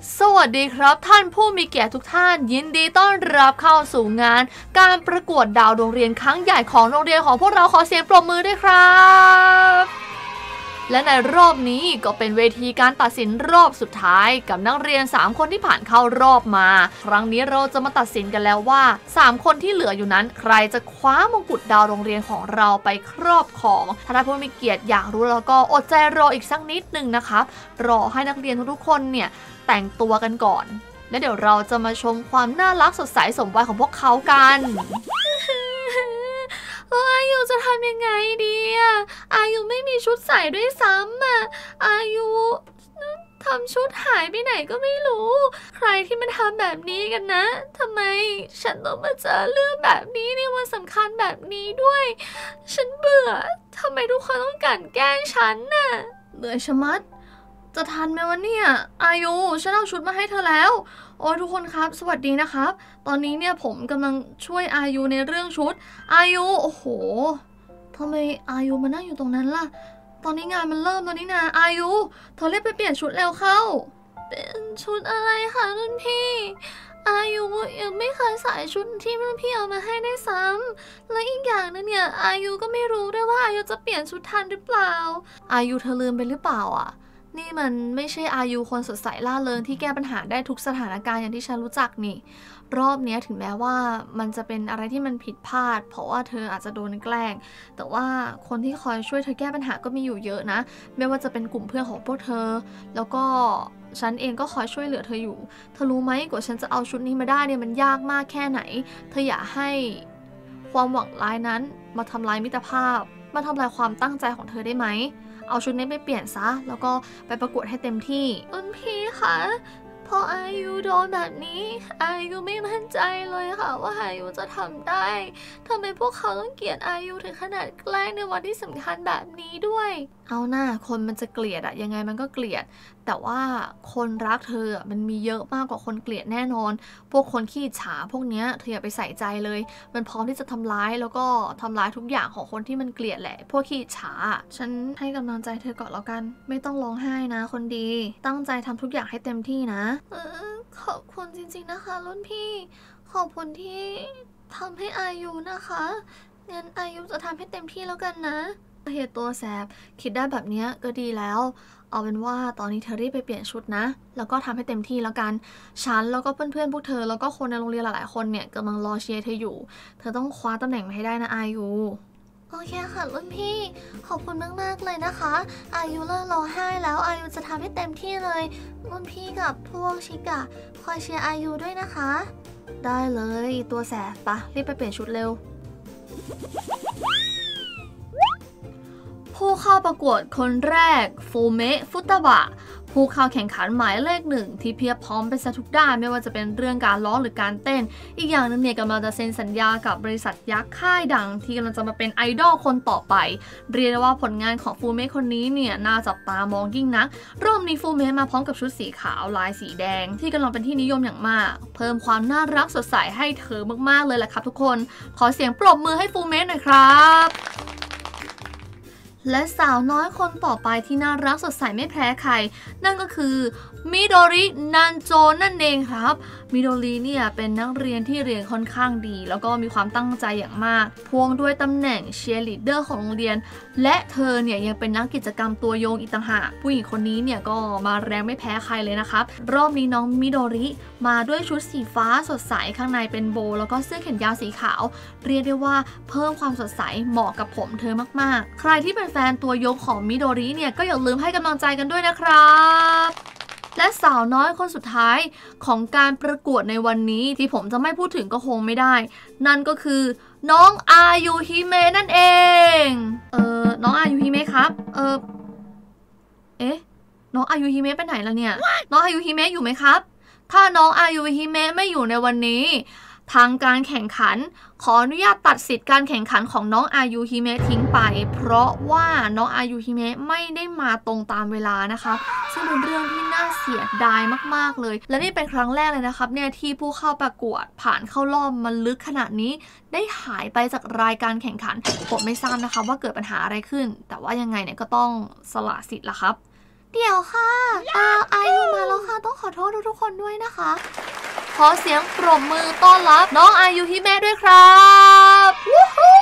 สวัสดีครับท่านผู้มีเกียรติทุกท่านยินดีต้อนรับเข้าสู่งานการประกวดดาวโรงเรียนครั้งใหญ่ของโรงเรียนของพวกเราขอเสียงปรบมือด้วยครับและในรอบนี้ก็เป็นเวทีการตัดสินรอบสุดท้ายกับนักเรียน3คนที่ผ่านเข้ารอบมาครั้งนี้เราจะมาตัดสินกันแล้วว่า3คนที่เหลืออยู่นั้นใครจะคว้ามงกุฎดาวโรงเรียนของเราไปครอบครองถ้าท่านผู้มีเกียรติอยากรู้แล้วก็อดใจรออีกสักนิดนึงนะครับรอให้นักเรียนทุกคนเนี่ยแต่งตัวกันก่อนและเดี๋ยวเราจะมาชมความน่ารักสดใสสมวัยของพวกเขากันอายุจะทำยังไงดีอายุไม่มีชุดใส่ด้วยซ้ำอายุทำชุดหายไปไหนก็ไม่รู้ใครที่มันทำแบบนี้กันนะทำไมฉันต้องมาเจอเรื่องแบบนี้ในวันสำคัญแบบนี้ด้วยฉันเบื่อทำไมทุกคนต้องกลั่นแกล้งฉันน่ะเหนื่อยชะมัดจะทันไหมวะเนี่ยอายุฉันเอาชุดมาให้เธอแล้วโอ้ยทุกคนครับสวัสดีนะครับตอนนี้เนี่ยผมกำลังช่วยอายุในเรื่องชุดอายุโอ้โหทำไมอายุมานั่งอยู่ตรงนั้นล่ะตอนนี้งานมันเริ่มแล้วนี่นาอายุเธอรีบไปเปลี่ยนชุดเร็วเข้าเป็นชุดอะไรคะรุ่นพี่อายุยังไม่เคยใส่ชุดที่รุ่นพี่เอามาให้ได้ซ้ำและอีกอย่างนึงเนี่ยอายุก็ไม่รู้ด้วยว่าอายุจะเปลี่ยนชุดทันหรือเปล่าอายุเธอลืมไปหรือเปล่านี่มันไม่ใช่อายุคนสดใสล่าเริงที่แก้ปัญหาได้ทุกสถานการณ์อย่างที่ฉันรู้จักนี่รอบนี้ถึงแม้ว่ามันจะเป็นอะไรที่มันผิดพลาดเพราะว่าเธออาจจะโดนแกล้งแต่ว่าคนที่คอยช่วยเธอแก้ปัญหาก็มีอยู่เยอะนะไม่ว่าจะเป็นกลุ่มเพื่อนของพวกเธอแล้วก็ฉันเองก็คอยช่วยเหลือเธออยู่เธอรู้ไหมกว่าฉันจะเอาชุดนี้มาได้เนี่ยมันยากมากแค่ไหนเธออย่าให้ความหวังร้ายนั้นมาทำลายมิตรภาพมาทำลายความตั้งใจของเธอได้ไหมเอาชุดนี้ไปเปลี่ยนซะแล้วก็ไปประกวดให้เต็มที่รุ่นพี่คะพออายุโดนแบบนี้อายุไม่มั่นใจเลยค่ะว่าอายุจะทำได้ทำไมพวกเขาต้องเกลียดอายุถึงขนาดแกล้งในวันที่สำคัญแบบนี้ด้วยเอาหน้าคนมันจะเกลียดยังไงมันก็เกลียดแต่ว่าคนรักเธอมันมีเยอะมากกว่าคนเกลียดแน่นอนพวกคนขี้อิจฉาพวกเนี้ยเธออย่าไปใส่ใจเลยมันพร้อมที่จะทำร้ายแล้วก็ทำร้ายทุกอย่างของคนที่มันเกลียดแหละพวกขี้อิจฉาฉันให้กำลังใจเธอก่อนแล้วกันไม่ต้องร้องไห้นะคนดีตั้งใจทำทุกอย่างให้เต็มที่นะขอบคุณจริงๆนะคะรุ่นพี่ขอบคุณที่ทำให้อายุนะคะงั้นอายุจะทำให้เต็มที่แล้วกันนะเหตุตัวแสบคิดได้แบบนี้ก็ดีแล้วเอาเป็นว่าตอนนี้เธอรีบไปเปลี่ยนชุดนะแล้วก็ทำให้เต็มที่แล้วกันฉันแล้วก็เพื่อนๆพวกเธอแล้วก็คนในโรงเรียนหลายๆคนเนี่ยกำลังรอเชียร์เธออยู่เธอต้องคว้าตำแหน่งมาให้ได้นะอายุโอเคค่ะรุ่นพี่ขอบคุณมากๆเลยนะคะอายุเลิกร้องไห้แล้วอายุจะทำให้เต็มที่เลยรุ่นพี่กับพวกชิกะคอยเชียร์อายุด้วยนะคะได้เลยตัวแสบปะรีบไปเปลี่ยนชุดเร็วผู้เข้าประกวดคนแรกฟูเมะฟุตบะผู้เข้าแข่งขันหมายเลขหนึ่งที่เพียบพร้อมเป็นทุกด้านไม่ว่าจะเป็นเรื่องการร้องหรือการเต้นอีกอย่างนึงเนี่ยกำลังจะเซ็นสัญญากับบริษัทยักษ์ค่ายดังที่กำลังจะมาเป็นไอดอลคนต่อไปเรียกได้ว่าผลงานของฟูเมะคนนี้เนี่ยน่าจับตามองยิ่งนักรอบนี้ฟูเมะมาพร้อมกับชุดสีขาวลายสีแดงที่กำลังเป็นที่นิยมอย่างมากเพิ่มความน่ารักสดใสให้เธอมากๆเลยแหละครับทุกคนขอเสียงปรบมือให้ฟูเมะหน่อยครับและสาวน้อยคนต่อไปที่น่ารักสดใสไม่แพ้ใครนั่นก็คือมิโดรินันโจนั่นเองครับมิโดริเนี่ยเป็นนักเรียนที่เรียนค่อนข้างดีแล้วก็มีความตั้งใจอย่างมากพ่วงด้วยตำแหน่งเชียร์ลีดเดอร์ของโรงเรียนและเธอเนี่ยยังเป็นนักกิจกรรมตัวโยงอีกต่างหากผู้หญิงคนนี้เนี่ยก็มาแรงไม่แพ้ใครเลยนะครับรอบนี้น้องมิโดริมาด้วยชุดสีฟ้าสดใสข้างในเป็นโบแล้วก็เสื้อแขนยาวสีขาวเรียกได้ว่าเพิ่มความสดใสเหมาะกับผมเธอมากๆใครที่เป็นแฟนตัวยงของมิโดริเนี่ยก็อย่าลืมให้กำลังใจกันด้วยนะครับและสาวน้อยคนสุดท้ายของการประกวดในวันนี้ที่ผมจะไม่พูดถึงก็คงไม่ได้นั่นก็คือน้องอายุฮิเมะนั่นเองน้องอายุฮิเมะครับน้องอายุฮิเมะไปไหนแล้วเนี่ย น้องอายุฮิเมะอยู่ไหมครับถ้าน้องอายุฮิเมะไม่อยู่ในวันนี้ทางการแข่งขันขออนุญาตตัดสิทธิ์การแข่งขันของน้องอายุฮิเมะทิ้งไปเพราะว่าน้องอายุฮิเมะไม่ได้มาตรงตามเวลานะคะซึ่งเป็นเรื่องที่น่าเสียดายมากๆเลยและนี่เป็นครั้งแรกเลยนะครับเนี่ยที่ผู้เข้าประกวดผ่านเข้ารอบมันลึกขนาดนี้ได้หายไปจากรายการแข่งขันผมไม่ทราบนะคะว่าเกิดปัญหาอะไรขึ้นแต่ว่ายังไงเนี่ยก็ต้องสละสิทธิ์ละครับเดี๋ยวค่ะอายุมาแล้วค่ะต้องขอโทษทุกคนด้วยนะคะขอเสียงปรบมือต้อนรับน้องอายุฮิเมะด้วยครับวู้ฮู้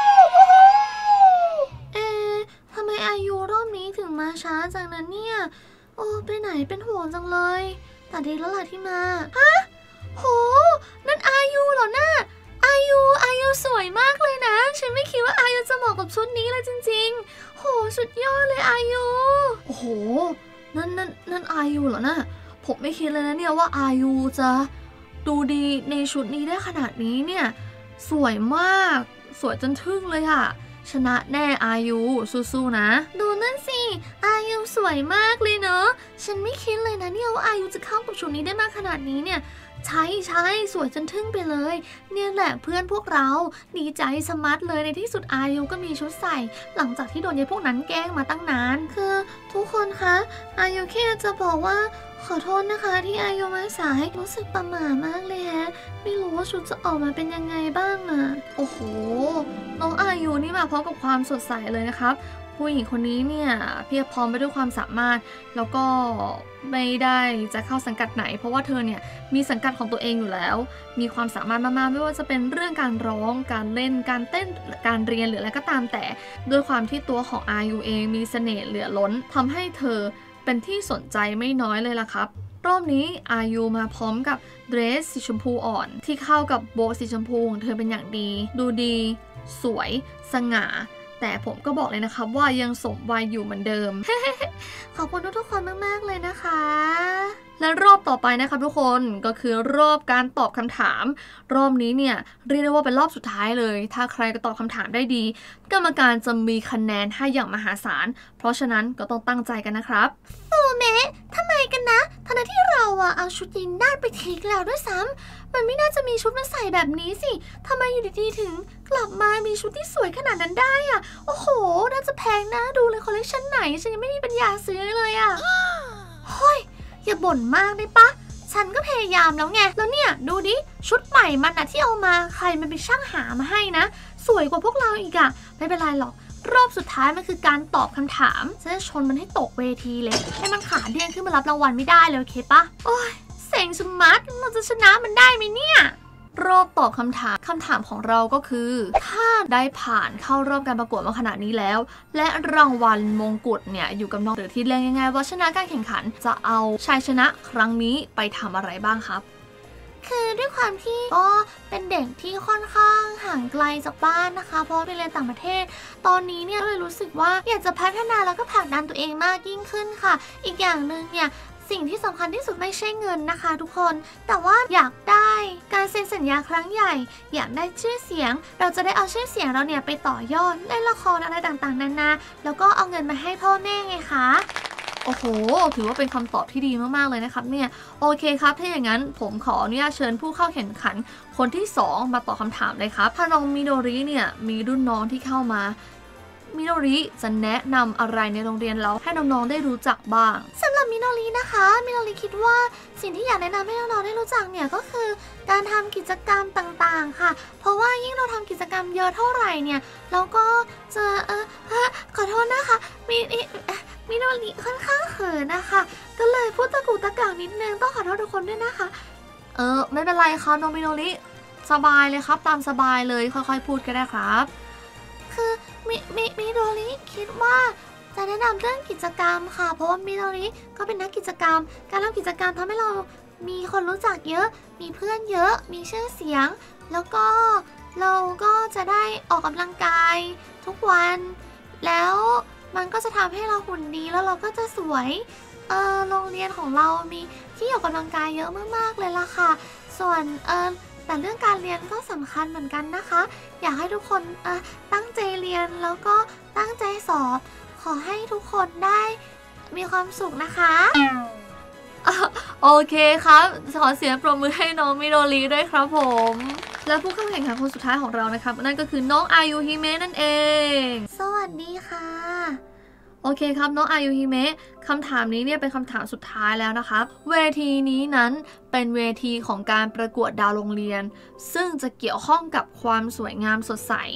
ทำไมอายุรอบนี้ถึงมาช้าจังนั้นเนี่ยโอ้ไปไหนเป็นห่วงจังเลยแต่ดีแล้วล่ะที่มาฮะโหนั่นอายุเหรอน่ะอายุสวยมากเลยนะฉันไม่คิดว่าอายุจะเหมาะกับชุดนี้เลยจริงๆโหสุดยอดเลยอายุโอ้โหนั่นอายุเหรอน่ะผมไม่คิดเลยนะเนี่ยว่าอายุจะดูดีในชุดนี้ได้ขนาดนี้เนี่ยสวยมากสวยจนทึ่งเลยค่ะชนะแน่อายุสู้ๆนะดูนั่นสิอายุสวยมากเลยเนอะฉันไม่คิดเลยนะเนี่ยว่าอายุจะเข้ากับชุดนี้ได้มากขนาดนี้เนี่ยใช่สวยจนทึ่งไปเลยเนี่ยแหละเพื่อนพวกเราดีใจสมัดเลยในที่สุดอายุก็มีชุดใส่หลังจากที่โดนยายพวกนั้นแกล้งมาตั้งนานคือทุกคนคะอายุแค่จะบอกว่าขอโทษนะคะที่อายุมาสายรู้สึกประหม่ามากเลยฮะไม่รู้ว่าชุดจะออกมาเป็นยังไงบ้างอ่ะโอ้โหน้องอายุนี่มาพร้อมกับความสดใสเลยนะครับผู้หญิงคนนี้เนี่ยเพียบพร้อมไปด้วยความสามารถแล้วก็ไม่ได้จะเข้าสังกัดไหนเพราะว่าเธอเนี่ยมีสังกัดของตัวเองอยู่แล้วมีความสามารถมากๆไม่ว่าจะเป็นเรื่องการร้องการเล่นการเต้นการเรียนหรืออะไรก็ตามแต่ด้วยความที่ตัวของอายุเองมีเสน่ห์เหลือล้นทำให้เธอเป็นที่สนใจไม่น้อยเลยล่ะครับรอบนี้อายุมาพร้อมกับเดรสสีชมพูอ่อนที่เข้ากับโบสีชมพูของเธอเป็นอย่างดีดูดีสวยสง่าแต่ผมก็บอกเลยนะครับว่ายังสมวัยอยู่เหมือนเดิม ขอบคุณทุกคนมากๆเลยนะคะและรอบต่อไปนะครับทุกคนก็คือรอบการตอบคำถามรอบนี้เนี่ยเรียกได้ว่าเป็นรอบสุดท้ายเลยถ้าใครก็ตอบคำถามได้ดีกรรมการจะมีคะแนนให้อย่างมหาศาลเพราะฉะนั้นก็ต้องตั้งใจกันนะครับโอเมะทำไมกันนะทั้งที่เราเอาชุดยินได้ไปทิ้งแล้วด้วยซ้ำมันไม่น่าจะมีชุดมาใส่แบบนี้สิทำไมอยู่ดีๆถึงกลับมามีชุดที่สวยขนาดนั้นได้อ่ะโอ้โหน่าจะแพงนะดูเลยคอลเลคชันไหนฉันยังไม่มีปัญญาซื้อเลยอ่ะเฮ้ยอย่าบ่นมากได้ปะฉันก็พยายามแล้วไงแล้วเนี่ยดูดิชุดใหม่มันที่เอามาใครมันไปช่างหามาให้นะสวยกว่าพวกเราอีกอ่ะไม่เป็นไรหรอกรอบสุดท้ายมันคือการตอบคำถามฉันจะชนมันให้ตกเวทีเลยให้มันขาเดี้ยงขึ้นมารับรางวัลไม่ได้เลยโอเคปะโอ้ยเซ็งสมัดเราจะชนะมันได้ไหมเนี่ยรอบตอบคำถามของเราก็คือถ้าได้ผ่านเข้ารอบการประกวดมาขนาดนี้แล้วและรางวัลมงกุฎเนี่ยอยู่กับน้องหรือที่เรียกง่ายๆว่าชนะการแข่งขันจะเอาชัยชนะครั้งนี้ไปทำอะไรบ้างครับคือด้วยความที่ก็เป็นเด็กที่ค่อนข้างห่างไกลจากบ้านนะคะเพราะไปเรียนต่างประเทศตอนนี้เนี่ยเลยรู้สึกว่าอยากจะพัฒนาแล้วก็ผลักดันตัวเองมากยิ่งขึ้นค่ะอีกอย่างหนึ่งเนี่ยสิ่งที่สำคัญที่สุดไม่ใช่เงินนะคะทุกคนแต่ว่าอยากได้การเซ็นสัญญาครั้งใหญ่อยากได้ชื่อเสียงเราจะได้เอาชื่อเสียงเราเนี่ยไปต่อยอดเล่นละครอะไรต่างๆนานาแล้วก็เอาเงินมาให้พ่อแม่ไงคะโอ้โหถือว่าเป็นคำตอบที่ดีมากๆเลยนะครับเนี่ยโอเคครับถ้าอย่างนั้นผมขออนุญาตเชิญผู้เข้าแข่งขันคนที่2มาตอบคำถามเลยครับถ้าน้องมิโดริเนี่ยมีรุ่นน้องที่เข้ามามิโนริจะแนะนำอะไรในโรงเรียนแล้วให้น้องๆได้รู้จักบ้างสำหรับมิโนรินะคะมิโนริคิดว่าสิ่งที่อยากแนะนำให้น้องๆได้รู้จักเนี่ยก็คือการทำกิจกรรมต่างๆค่ะเพราะว่ายิ่งเราทำกิจกรรมเยอะเท่าไหร่เนี่ยเราก็จะขอโทษนะคะมิโนริค่อนข้างเขินนะคะก็เลยพูดตะกุกตะกักนิดนึงต้องขอโทษทุกคนด้วยนะคะไม่เป็นไรครับน้องมิโนริสบายเลยครับตามสบายเลยค่อยๆพูดก็ได้ครับคือมิโดริคิดว่าจะแนะนำเรื่องกิจกรรมค่ะเพราะว่ามิโดริก็เป็นนักกิจกรรมการทำกิจกรรมทำให้เรามีคนรู้จักเยอะมีเพื่อนเยอะมีชื่อเสียงแล้วก็เราก็จะได้ออกกำลังกายทุกวันแล้วมันก็จะทำให้เราหุ่นดีแล้วเราก็จะสวยโรงเรียนของเรามีที่ออกกำลังกายเยอะมากๆเลยล่ะค่ะส่วนแต่เรื่องการเรียนก็สำคัญเหมือนกันนะคะอยากให้ทุกคนตั้งใจเรียนแล้วก็ตั้งใจสอบขอให้ทุกคนได้มีความสุขนะคะโอเคครับขอเสียงปรบมือให้น้องมิโดริด้วยครับผมและผู้เข้าแข่งขันคนสุดท้ายของเรานะครับนั่นก็คือน้องอายุฮิเมะนั่นเองสวัสดีค่ะโอเคครับน้องอายุฮิเมะคำถามนี้เนี่ยเป็นคำถามสุดท้ายแล้วนะครับเวทีนี้นั้นเป็นเวทีของการประกวดดาวโรงเรียนซึ่งจะเกี่ยวข้องกับความสวยงามสดใส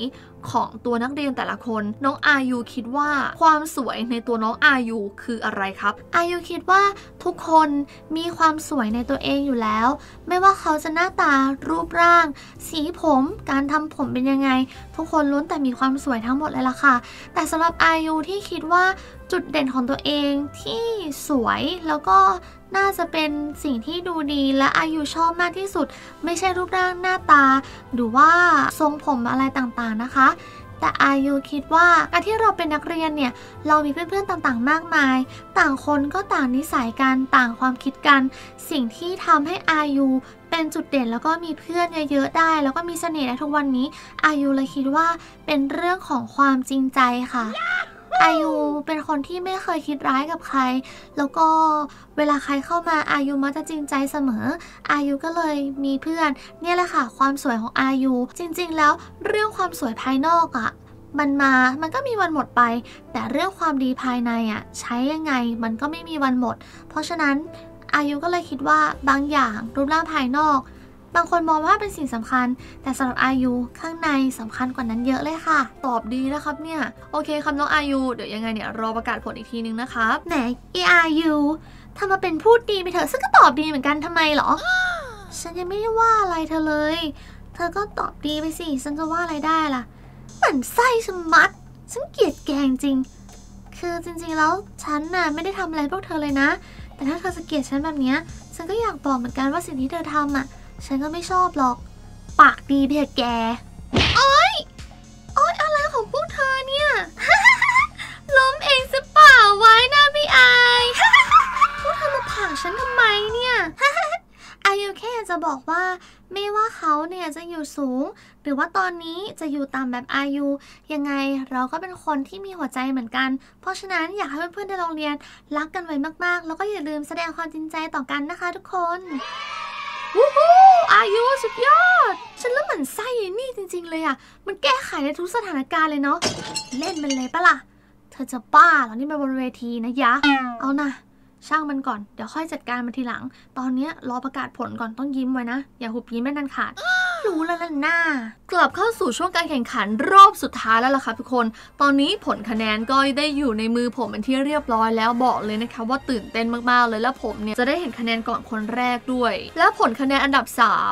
ของตัวนักเรียนแต่ละคนน้องอายุคิดว่าความสวยในตัวน้องอายุคืออะไรครับอายุคิดว่าทุกคนมีความสวยในตัวเองอยู่แล้วไม่ว่าเขาจะหน้าตารูปร่างสีผมการทำผมเป็นยังไงทุกคนล้วนแต่มีความสวยทั้งหมดเลยล่ะค่ะแต่สำหรับอายุที่คิดว่าจุดเด่นของตัวเองที่สวยแล้วก็น่าจะเป็นสิ่งที่ดูดีและอายุชอบมากที่สุดไม่ใช่รูปร่างหน้าตาหรือว่าทรงผมอะไรต่างๆนะคะแต่อายุคิดว่าการที่เราเป็นนักเรียนเนี่ยเรามีเพื่อนๆต่างๆมากมายต่างคนก็ต่างนิสัยกันต่างความคิดกันสิ่งที่ทำให้อายุเป็นจุดเด่นแล้วก็มีเพื่อนเยอะๆได้แล้วก็มีเสน่ห์ในทุกวันนี้อายุเลยคิดว่าเป็นเรื่องของความจริงใจค่ะอายุเป็นคนที่ไม่เคยคิดร้ายกับใครแล้วก็เวลาใครเข้ามาอายุมักจะจริงใจเสมออายุก็เลยมีเพื่อนเนี่ยแหละค่ะความสวยของอายุจริงๆแล้วเรื่องความสวยภายนอกอะมันก็มีวันหมดไปแต่เรื่องความดีภายในอะใช้ยังไงมันก็ไม่มีวันหมดเพราะฉะนั้นอายุก็เลยคิดว่าบางอย่างรูปร่างภายนอกบางคนมองว่าเป็นสิ่งสำคัญแต่สำหรับอายุข้างในสำคัญกว่านั้นเยอะเลยค่ะตอบดีนะครับเนี่ยโอเคครับน้องอายุเดี๋ยวยังไงเนี่ยรอประกาศผลอีกทีนึงนะครับไหนอายุทำมาเป็นพูดดีไปเถอะฉันก็ตอบดีเหมือนกันทำไมหรอ ฉันยังไม่ได้ว่าอะไรเธอเลยเธอก็ตอบดีไปสิฉันจะว่าอะไรได้ล่ะเหมือนไส้ชะมัดฉันเกลียดแกงจริงคือจริงๆแล้วฉันน่ะไม่ได้ทำอะไรพวกเธอเลยนะแต่ถ้าเธอจะเกลียดฉันแบบนี้ฉันก็อยากบอกเหมือนกันว่าสิ่งที่เธอทำอ่ะฉันก็ไม่ชอบหรอกปากดีเพียแกโอ๊ยอะไรของพวกเธอเนี่ย ล้มเองสิเปล่าไว้หน้าไม่อาย พวกเธอมาผลักฉันทำไมเนี่ย อายุแค่อยากจะบอกว่าไม่ว่าเขาเนี่ยจะอยู่สูงหรือว่าตอนนี้จะอยู่ต่ำแบบอายุยังไงเราก็เป็นคนที่มีหัวใจเหมือนกันเพราะฉะนั้นอยากให้เพื่อนๆในโรงเรียนรักกันไว้มากๆแล้วก็อย่าลืมแสดงความจริงใจต่อกันนะคะทุกคนวู้ฮู้อายุสุดยอดฉันเริ่มหมั่นไส้นี่จริงๆเลยอ่ะมันแก้ไขในทุกสถานการณ์เลยเนาะเล่นมันเลยปะล่ะเธอจะบ้าเหรอนี่มันบนเวทีนะยะเอานะช่างมันก่อนเดี๋ยวค่อยจัดการมันทีหลังตอนนี้รอประกาศผลก่อนต้องยิ้มไว้นะอย่าหุบยิ้มไม่นันขาดรู้แล้วล่ะหน้ากลับเข้าสู่ช่วงการแข่งขันรอบสุดท้ายแล้วล่ะค่ะทุกคนตอนนี้ผลคะแนนก็ได้อยู่ในมือผมเป็นที่เรียบร้อยแล้วบอกเลยนะคะว่าตื่นเต้นมากๆเลยแล้วผมเนี่ยจะได้เห็นคะแนนก่อนคนแรกด้วยและผลคะแนนอันดับ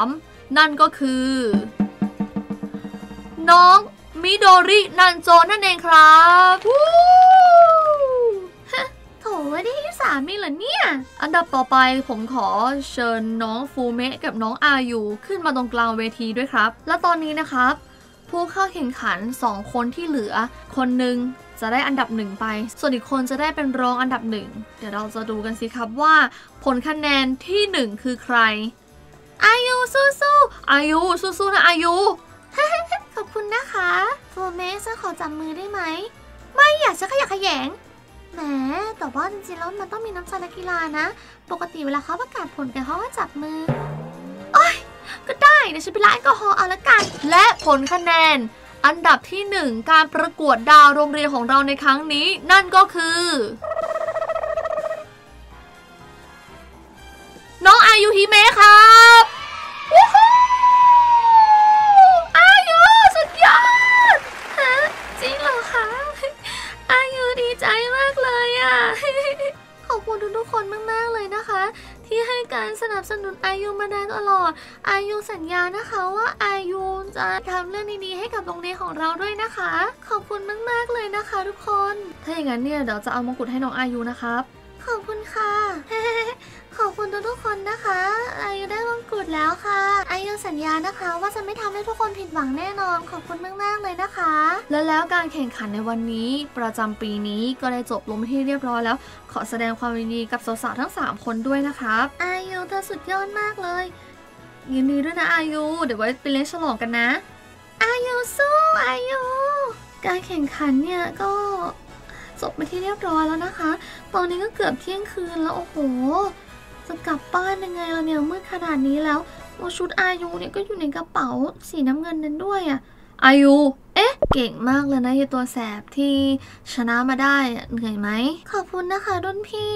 3นั่นก็คือน้องมิโดรินันโจนั่นเองครับโถได้ที่3มีเหรอเนี่ยอันดับต่อไปผมขอเชิญน้องฟูเมะกับน้องอายุขึ้นมาตรงกลางเวทีด้วยครับและตอนนี้นะครับผู้เข้าแข่งขัน2คนที่เหลือคนหนึ่งจะได้อันดับ1ไปส่วนอีกคนจะได้เป็นรองอันดับ1เดี๋ยวเราจะดูกันสิครับว่าผลคะแนนที่1คือใครอายุสู้ๆอายุสู้ๆนะอายุ ขอบคุณนะคะฟูเมะฉันขอจับมือได้ไหมไม่อยากจะขยงแหมแต่ว่าจริงๆแล้วมันต้องมีน้ำใจนักกีฬานะปกติเวลาเขาประกาศผลกันเขาก็จับมือโอ๊ยก็ได้เดี๋ยวฉันไปล้างแอลกอฮอล์เอาละกันและผลคะแนนอันดับที่1การประกวดดาวโรงเรียนของเราในครั้งนี้นั่นก็คือน้องอายุฮิเมะครับอายุสุดยอดฮะจริงเหรอคะอายุดีใจมากเลยอ่ะ ขอบคุณทุกคนมากๆเลยนะคะที่ให้การสนับสนุนอายุมาได้ตลอดอายุสัญญานะคะว่าอายุจะทำเรื่องดีๆให้กับโรงเรียนของเราด้วยนะคะขอบคุณมากๆเลยนะคะทุกคนถ้าอย่างนั้นเนี่ยเดี๋ยวจะเอามงกุฎให้น้องอายุนะครับขอบคุณค่ะ ขอบคุณทุกคนนะคะอายุได้มงกุฎแล้วค่ะอายุสัญญานะคะว่าจะไม่ทำให้ทุกคนผิดหวังแน่นอนขอบคุณมากๆเลยนะคะแล้วการแข่งขันในวันนี้ประจำปีนี้ก็ได้จบลงที่เรียบร้อยแล้วขอแสดงความยินดีกับสาวๆทั้ง3คนด้วยนะครับอายุเธอสุดยอดมากเลยยินดีด้วยนะอายุเดี๋ยวไว้ไปเลี้ยงฉลองกันนะอายุสู้อายุการแข่งขันเนี่ยก็จบมาที่เรียบร้อยแล้วนะคะตอนนี้ก็เกือบเที่ยงคืนแล้วโอ้โหจะกลับบ้านยังไงล่ะเนี่ยมืดขนาดนี้แล้วชุดอายุเนี่ยก็อยู่ในกระเป๋าสีน้ำเงินนั้นด้วยอ่ะอายุเก่งมากเลยนะยายตัวแสบที่ชนะมาได้เหนื่อยไหมขอบคุณนะคะรุ่นพี่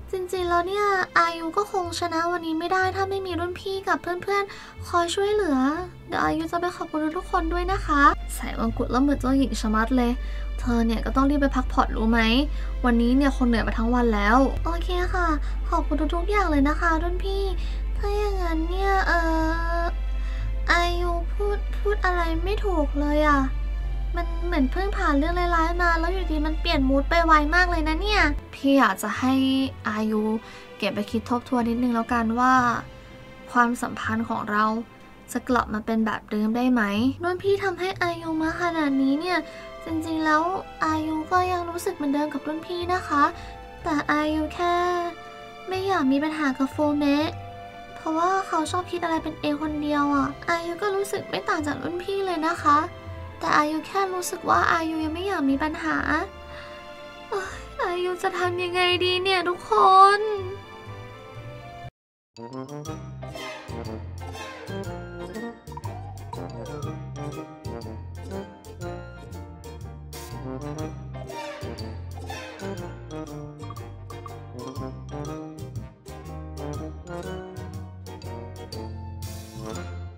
จริงๆแล้วเนี่ยอายุก็คงชนะวันนี้ไม่ได้ถ้าไม่มีรุ่นพี่กับเพื่อนๆคอยช่วยเหลือเดี๋ยวอายุจะไปขอบคุณทุกคนด้วยนะคะใส่มงกุฎแล้วเหมือนเจ้าหญิงชะมัดเลยเธอเนี่ยก็ต้องรีบไปพักผ่อนรู้ไหมวันนี้เนี่ยคนเหนื่อยมาทั้งวันแล้วโอเคค่ะขอบคุณทุกๆอย่างเลยนะคะรุ่นพี่ถ้าอย่างนั้นเนี่ยอายุพูดอะไรไม่ถูกเลยอ่ะมันเหมือนเพิ่งผ่านเรื่องร้ายๆมาแล้วอยู่ดีมันเปลี่ยนมูดไปไวมากเลยนะเนี่ยพี่อยากจะให้อายุเก็บไปคิดทบทวนนิดนึงแล้วกันว่าความสัมพันธ์ของเราจะกลับมาเป็นแบบเดิมได้ไหมรุ่นพี่ทำให้อายุมาขนาดนี้เนี่ยจริงๆแล้วอายุก็ยังรู้สึกเหมือนเดิมกับรุ่นพี่นะคะแต่อายุแค่ไม่อยากมีปัญหากับโฟเมะเพราะว่าเขาชอบคิดอะไรเป็นเองคนเดียวอ่ะอายุก็รู้สึกไม่ต่างจากรุ่นพี่เลยนะคะแต่อายุแค่รู้สึกว่าอายุยังไม่อยากมีปัญหาอายุจะทำยังไงดีเนี่ยทุกคน